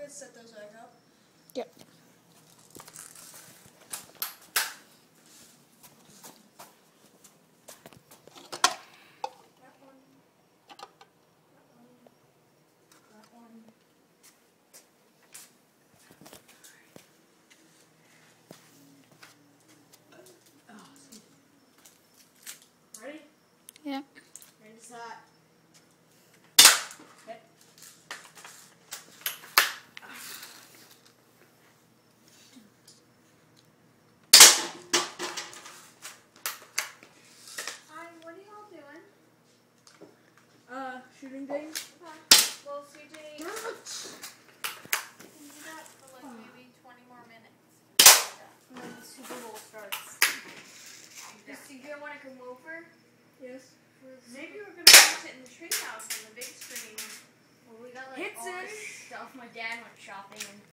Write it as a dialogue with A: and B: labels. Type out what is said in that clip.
A: gonna set those back up?
B: Yep.
A: Ready?
B: Yeah.
A: Ready, set. Okay. Hi, what are y'all doing?
C: Shooting things.
A: Well, CJ, can you do that for like maybe 20 more minutes? And then the Super Bowl starts. Does CJ want to come over?
C: Yes.
A: Maybe we're gonna watch it in the treehouse on the big screen. Well, we got like all this stuff my dad went shopping and